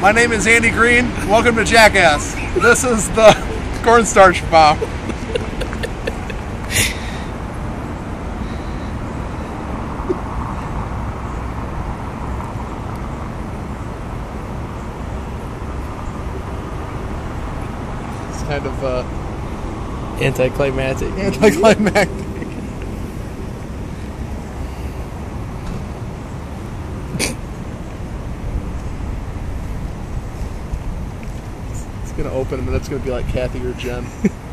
My name is Andy Green. Welcome to Jackass. This is the cornstarch bomb. It's kind of Anticlimactic. anticlimactic. It's gonna open and then it's gonna be like Kathy or Jen.